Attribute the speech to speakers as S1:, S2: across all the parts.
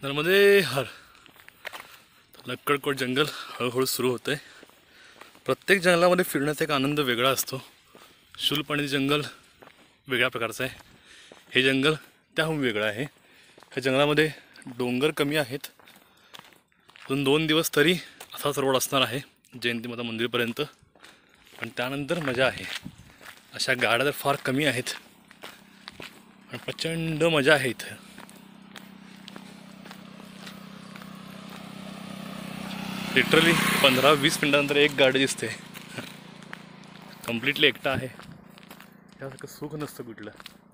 S1: नर्मदे हर. लक्कडकोट जंगल हळूहळू सुरू होतं आहे. प्रत्येक जंगलामध्ये फिरण्याचा एक आनंद वेगळा असतो. शूलपाणी जंगल वेगळ्या प्रकारचं आहे. हे जंगल त्याहून वेगळं आहे. ह्या जंगलामध्ये डोंगर कमी आहेत. अजून 2 दिवस तरी असाच रोड असणार आहे जयंती माता मंदिरपर्यंत. पण त्यानंतर मजा आहे. अशा गाड्या तर फार कमी आहेत आणि प्रचंड मजा आहे इथं. लिटरली 15-20 मिनिटानंतर एक गाडी दिसते. कम्प्लिटली एकटा आहे. यासारखं सुख नसतं कुठलं.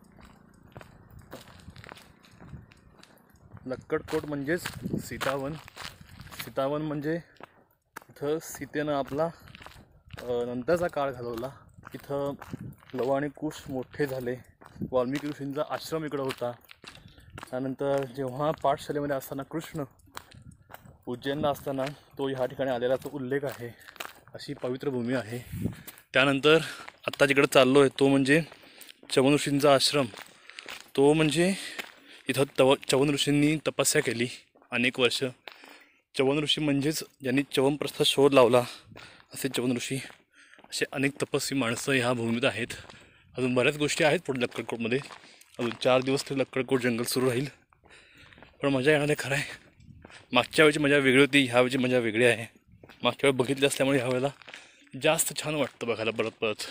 S1: लक्कडकोट म्हणजेच सीतावन. सीतावन म्हणजे इथं सीतेनं आपला नंतरचा काळ घालवला. इथं लव आणि कुश मोठे झाले. वाल्मिकी ऋषींचा आश्रम इकडं होता. त्यानंतर जेव्हा पाठशालेमध्ये असताना कृष्ण उज्जैनला असताना तो ह्या ठिकाणी आलेला तो उल्लेख आहे. अशी पवित्र भूमी आहे. त्यानंतर आत्ता जिकडं चाललो आहे तो म्हणजे च्यवन ऋषींचा आश्रम. तो म्हणजे इथं च्यवन ऋषींनी तपस्या केली अनेक वर्ष. च्यवन ऋषी म्हणजेच ज्यांनी च्यवनप्रस्थ शोध लावला असे च्यवन ऋषी. असे अनेक तपस्वी माणसं ह्या भूमीत आहेत. अजून बऱ्याच गोष्टी आहेत पुढे लक्कडकोटमध्ये. अजून 4 दिवस तरी लक्कडकोट जंगल सुरू राहील. पण मजा येणार आहे खरं आहे. मागच्या वेळची मजा वेगळी होती. ह्या वेळची मजा वेगळी आहे. मागच्या वेळी बघितली असल्यामुळे ह्या वेळेला जास्त छान वाटतं बघायला परत.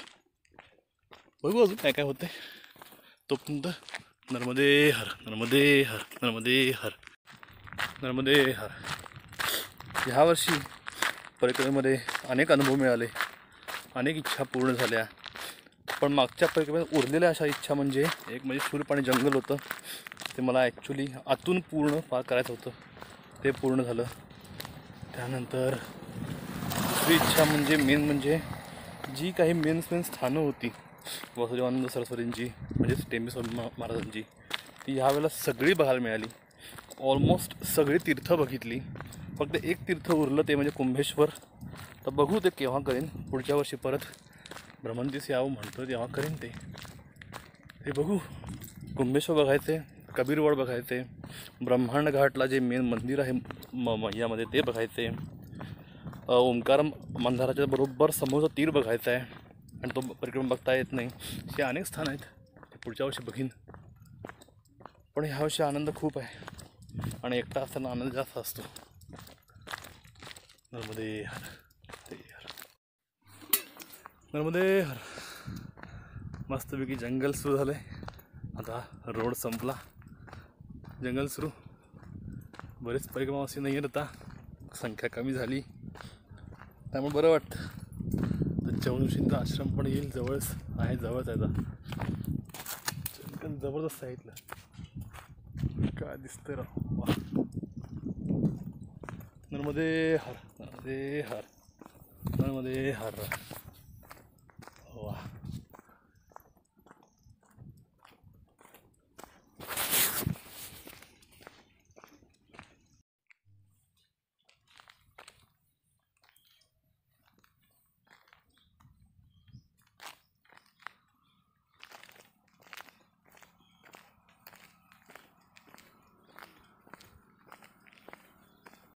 S1: बघू अजून काय काय होतं आहे. तोपर्यंत नर्मदे हर, नर्मदे हर, नर्मदे हर, नर्मदे हर. ह्या वर्षी परिक्रमेमध्ये अनेक अनुभव मिळाले. अनेक इच्छा पूर्ण झाल्या. पण मागच्या परिक्रमेत उरलेल्या अशा इच्छा म्हणजे एक म्हणजे शूलपाणी जंगल होतं. ते मला ॲक्च्युली आतून पूर्ण पार करायचं होतं. ते पूर्ण झालं. त्यानंतर दुसरी इच्छा म्हणजे मेन म्हणजे जी काही मेन स्थानं होती वासुदेवानंद सरस्वतींची म्हणजेच टेंबेस्वामी महाराजांची ती ह्यावेळेला सगळी बघायला मिळाली. ऑलमोस्ट सगळी तीर्थ बघितली. फक्त एक तीर्थ उरलं ते म्हणजे कुंभेश्वर. तर बघू ते केव्हा करेन. पुढच्या वर्षी परत भ्रमंतीस यावं म्हणतो तेव्हा करेन ते बघू. कुंभेश्वर बघायचे, कबीरवड बघायचे, ब्रह्मांड घाटला जे मेन मंदिर आहे यामध्ये ते बघायचे, ओंकार मंदिराच्या बरोबर समोरचा तीर बघायचा आहे आणि तो परिक्रम बघता येत नाही. हे अनेक स्थान आहेत. ते पुढच्या वर्षी बघीन. पण ह्या वर्षी आनंद खूप आहे आणि एकटा असताना आनंद जास्त असतो. नर्मदे हर, नर्मदे हर. मस्तपैकी जंगल सुरू झालं आहे. आता रोड संपला, जंगल सुरू. बरेच परिक्रमावासी नाही आहेत आता, संख्या कमी झाली त्यामुळे बरं वाटतं. तर च्यवन ऋषींचा आश्रम पण येईल जवळच आहे. जवळच आहे. जंगल जबरदस्त आहे इथलं. काय दिसतंय राव. नर्मदे हर, नर्मदे हर, नर्मदे हर.